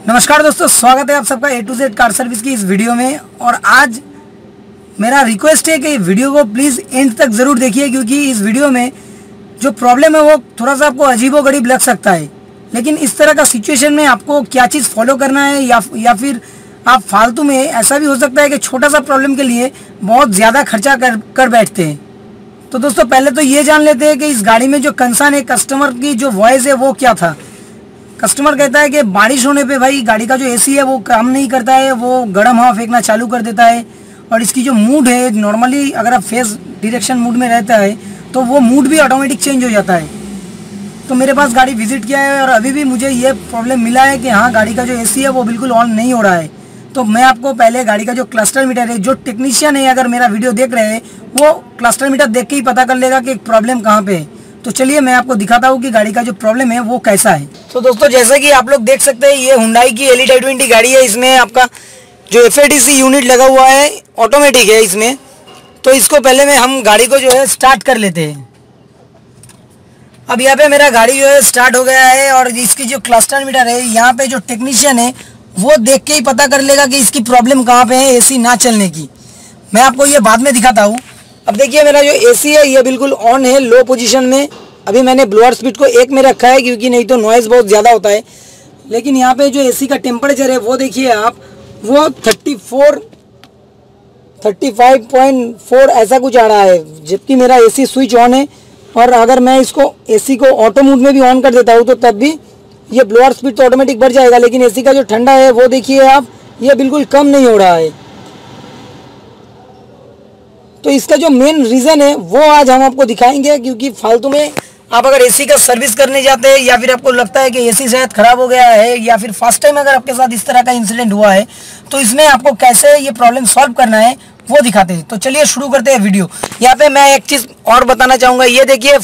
नमस्कार दोस्तों, स्वागत है आप सबका A to Z car service की इस वीडियो में। और आज मेरा रिक्वेस्ट है कि वीडियो को प्लीज़ एंड तक ज़रूर देखिए, क्योंकि इस वीडियो में जो प्रॉब्लम है वो थोड़ा सा आपको अजीबोगरीब लग सकता है। लेकिन इस तरह का सिचुएशन में आपको क्या चीज़ फॉलो करना है या फिर आप फालतू में, ऐसा भी हो सकता है कि छोटा सा प्रॉब्लम के लिए बहुत ज़्यादा खर्चा कर बैठते हैं। तो दोस्तों, पहले तो ये जान लेते हैं कि इस गाड़ी में जो कंसर्न है, कस्टमर की जो वॉइस है वो क्या था। कस्टमर कहता है कि बारिश होने पे भाई गाड़ी का जो एसी है वो काम नहीं करता है, वो गर्म हवा फेंकना चालू कर देता है। और इसकी जो मूड है, नॉर्मली अगर आप फेस डायरेक्शन मूड में रहता है तो वो मूड भी ऑटोमेटिक चेंज हो जाता है। तो मेरे पास गाड़ी विजिट किया है और अभी भी मुझे ये प्रॉब्लम मिला है कि हाँ, गाड़ी का जो एसी है वो बिल्कुल ऑन नहीं हो रहा है। तो मैं आपको पहले गाड़ी का जो क्लस्टर मीटर है, जो टेक्नीशियन है अगर मेरा वीडियो देख रहे हैं वो क्लस्टर मीटर देख के ही पता कर लेगा कि प्रॉब्लम कहाँ पे है। तो चलिए मैं आपको दिखाता हूँ कि गाड़ी का जो प्रॉब्लम है वो कैसा है। तो दोस्तों, जैसा कि आप लोग देख सकते हैं, ये हुंडई की एलिट i20 गाड़ी है। इसमें आपका जो FADC यूनिट लगा हुआ है ऑटोमेटिक है इसमें। तो इसको पहले में हम गाड़ी को जो है स्टार्ट कर लेते हैं। अब यहाँ पे मेरा गाड़ी जो है स्टार्ट हो गया है और इसकी जो क्लस्टर मीटर है, यहाँ पे जो टेक्नीशियन है वो देख के ही पता कर लेगा कि इसकी प्रॉब्लम कहाँ पे है एसी ना चलने की। मैं आपको ये बाद में दिखाता हूँ। अब देखिए, मेरा जो एसी है ये बिल्कुल ऑन है, लो पोजीशन में। अभी मैंने ब्लोअर स्पीड को 1 में रखा है, क्योंकि नहीं तो नॉइज़ बहुत ज़्यादा होता है। लेकिन यहाँ पे जो एसी का टेम्परेचर है वो देखिए आप, वो 35.4 ऐसा कुछ आ रहा है, जबकि मेरा एसी स्विच ऑन है। और अगर मैं इसको एसी को ऑटो मोड में भी ऑन कर देता हूँ तो तब भी ये ब्लोअर स्पीड तो ऑटोमेटिक बढ़ जाएगा, लेकिन एसी का जो ठंडा है वो देखिए आप, ये बिल्कुल कम नहीं हो रहा है। तो इसका जो मेन रीज़न है वो आज हम आपको दिखाएंगे, क्योंकि फालतू में आप अगर एसी का सर्विस करने जाते हैं या फिर आपको लगता है कि एसी शायद ख़राब हो गया है, या फिर फर्स्ट टाइम अगर आपके साथ इस तरह का इंसिडेंट हुआ है, तो इसमें आपको कैसे ये प्रॉब्लम सॉल्व करना है वो दिखाते हैं। तो चलिए शुरू करते हैं वीडियो। यहाँ पे मैं एक चीज़ और बताना चाहूँगा। ये देखिए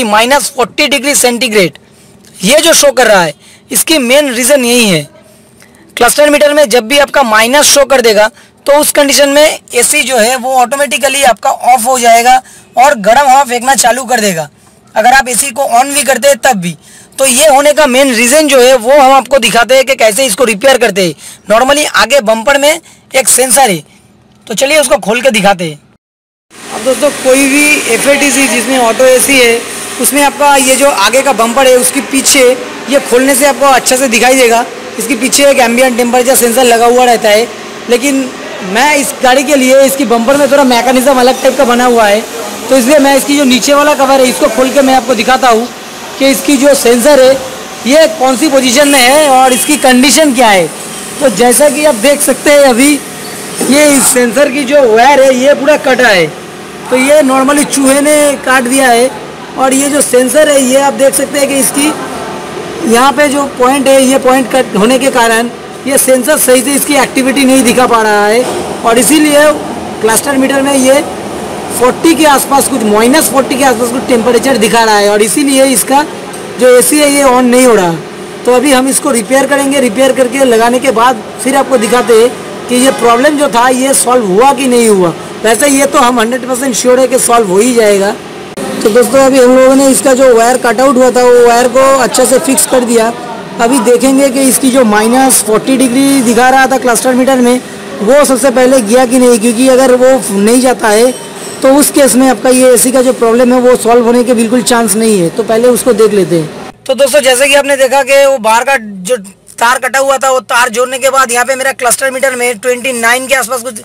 -40 डिग्री सेंटीग्रेड ये जो शो कर रहा है, इसकी मेन रीज़न यही है। क्लस्टर मीटर में जब भी आपका माइनस शो कर देगा तो उस कंडीशन में एसी जो है वो ऑटोमेटिकली आपका ऑफ हो जाएगा और गर्म हवा फेंकना चालू कर देगा, अगर आप एसी को ऑन भी करते हैं तब भी। तो ये होने का मेन रीज़न जो है वो हम आपको दिखाते हैं कि कैसे इसको रिपेयर करते हैं। नॉर्मली आगे बम्पर में एक सेंसर है, तो चलिए उसको खोल के दिखाते हैं। अब दोस्तों, कोई भी FADC जिसमें ऑटो एसी है, उसमें आपका ये जो आगे का बम्पर है उसके पीछे ये खोलने से आपको अच्छा से दिखाई देगा। इसके पीछे एक एम्बिएंट टेम्परेचर सेंसर लगा हुआ रहता है। लेकिन मैं इस गाड़ी के लिए इसकी बम्पर में थोड़ा मैकेनिज्म अलग टाइप का बना हुआ है, तो इसलिए मैं इसकी जो नीचे वाला कवर है इसको खोल के मैं आपको दिखाता हूँ कि इसकी जो सेंसर है ये कौन सी पोजीशन में है और इसकी कंडीशन क्या है। तो जैसा कि आप देख सकते हैं, अभी ये इस सेंसर की जो वायर है ये पूरा कटा है। तो ये नॉर्मली चूहे ने काट दिया है। और ये जो सेंसर है ये आप देख सकते हैं कि इसकी यहाँ पे जो पॉइंट है, ये पॉइंट कट होने के कारण ये सेंसर सही से इसकी एक्टिविटी नहीं दिखा पा रहा है। और इसीलिए क्लस्टर मीटर में ये 40 के आसपास, कुछ -40 के आसपास कुछ टेम्परेचर दिखा रहा है, और इसीलिए इसका जो एसी है ये ऑन नहीं हो रहा। तो अभी हम इसको रिपेयर करेंगे। रिपेयर करके लगाने के बाद फिर आपको दिखाते हैं कि ये प्रॉब्लम जो था ये सॉल्व हुआ कि नहीं हुआ। वैसे ये तो हम 100% श्योर है कि सॉल्व हो ही जाएगा। तो दोस्तों, अभी हम लोगों ने इसका जो वायर कट आउट हुआ था वो वायर को अच्छे से फिक्स कर दिया। अभी देखेंगे कि इसकी जो -40 डिग्री दिखा रहा था क्लस्टर मीटर में, वो सबसे पहले गया कि नहीं, क्योंकि अगर वो नहीं जाता है तो उस केस में आपका ये एसी का जो प्रॉब्लम है वो सॉल्व होने के बिल्कुल चांस नहीं है। तो पहले उसको देख लेते हैं। तो दोस्तों, जैसे कि आपने देखा कि वो बाहर का जो तार कटा हुआ था, वो तार जोड़ने के बाद यहाँ पे मेरा क्लस्टर मीटर में 29 के आसपास कुछ,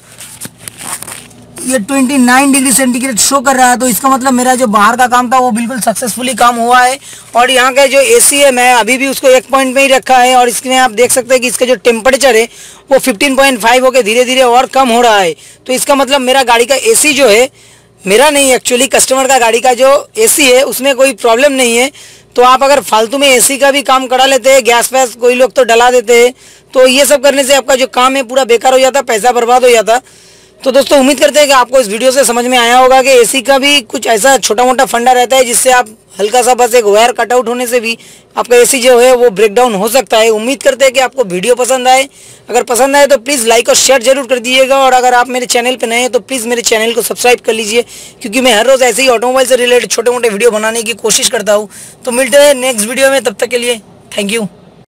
ये 29 डिग्री सेंटीग्रेड शो कर रहा है। तो इसका मतलब मेरा जो बाहर का काम था वो बिल्कुल सक्सेसफुली काम हुआ है। और यहाँ का जो एसी है, मैं अभी भी उसको 1 पॉइंट में ही रखा है, और इसमें आप देख सकते हैं कि इसका जो टेम्परेचर है वो 15.5 होकर धीरे धीरे और कम हो रहा है। तो इसका मतलब मेरा गाड़ी का एसी जो है, मेरा नहीं एक्चुअली कस्टमर का गाड़ी का जो एसी है उसमें कोई प्रॉब्लम नहीं है। तो आप अगर फालतू में एसी का भी काम करा लेते हैं, गैस वैस कोई लोग तो डला देते हैं, तो ये सब करने से आपका जो काम है पूरा बेकार हो जाता, पैसा बर्बाद हो जाता। तो दोस्तों, उम्मीद करते हैं कि आपको इस वीडियो से समझ में आया होगा कि एसी का भी कुछ ऐसा छोटा मोटा फंडा रहता है, जिससे आप हल्का सा बस एक वायर कट आउट होने से भी आपका एसी जो है वो ब्रेकडाउन हो सकता है। उम्मीद करते हैं कि आपको वीडियो पसंद आए। अगर पसंद आए तो प्लीज़ लाइक और शेयर जरूर कर दीजिएगा। और अगर आप मेरे चैनल पर नए हैं तो प्लीज़ मेरे चैनल को सब्सक्राइब कर लीजिए, क्योंकि मैं हर रोज़ ऐसे ही ऑटोमोबाइल से रिलेटेड छोटे मोटे वीडियो बनाने की कोशिश करता हूँ। तो मिलते हैं नेक्स्ट वीडियो में, तब तक के लिए थैंक यू।